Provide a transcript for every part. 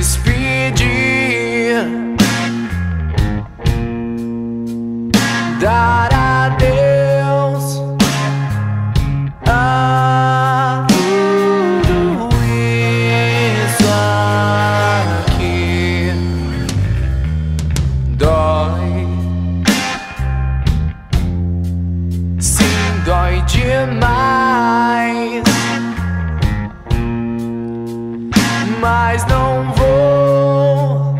despedir, dar adeus a tudo isso aqui. Dói, sim, dói demais, mas não vou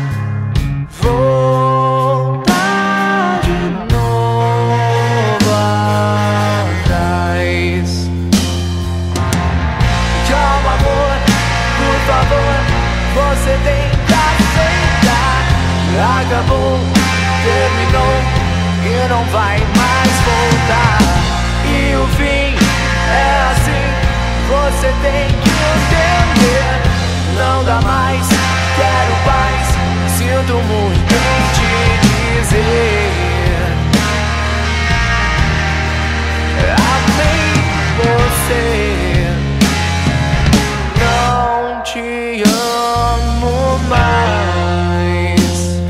voltar de novo atrás. Calma, amor, por favor, você tem que aceitar. Acabou, terminou e não vai mais voltar. E o fim é assim, você tem que entender. Não dá mais, quero paz, sinto muito em te dizer. Amei você, não te amo mais.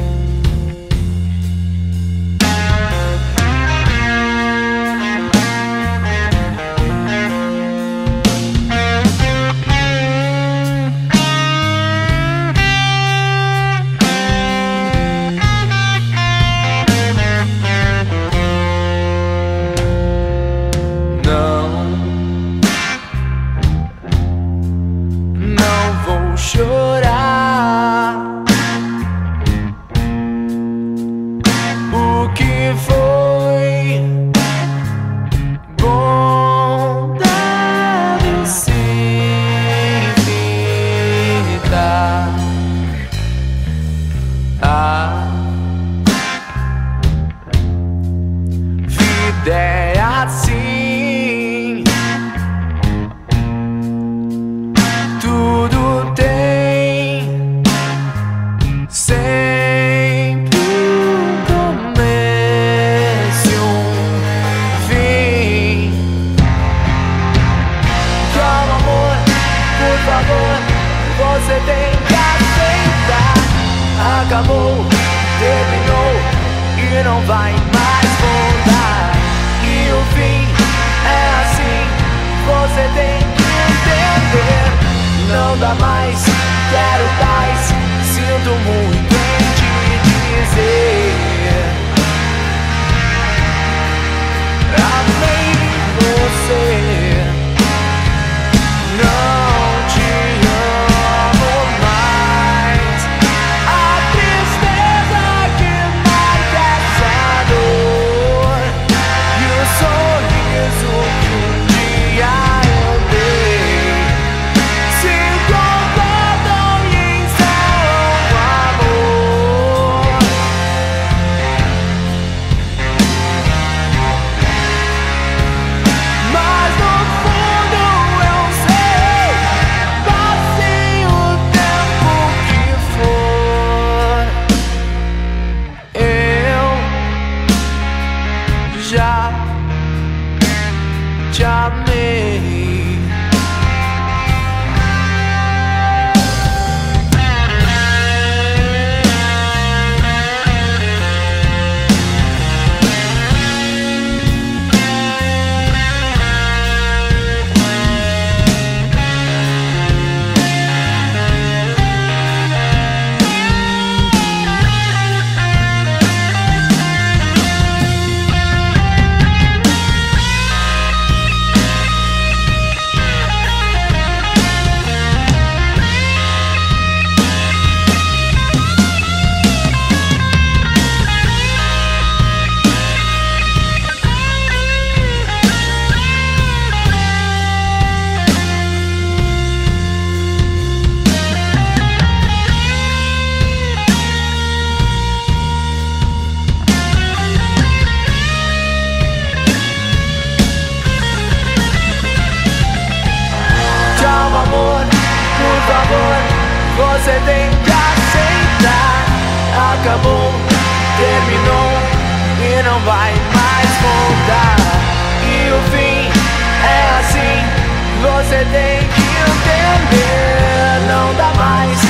Não vou chorar. O que foi bom deve se evitar. A vida é assim, tudo tem sempre um começo e um fim. Calma, amor, por favor, você tem que aceitar. Acabou, terminou e não vai mais voltar. E o fim é assim, você tem que entender. Não dá mais, quero paz, sinto muito em te dizer. Amei você, não te amo mais. A tristeza que marca essa dor e o sorriso que um dia eu dei se concordam em seu amor. Mas no fundo eu sei, passe o tempo que for, eu já te amei. Você tem que aceitar. Acabou, terminou e não vai mais voltar. E o fim é assim, você tem que entender. Não dá mais,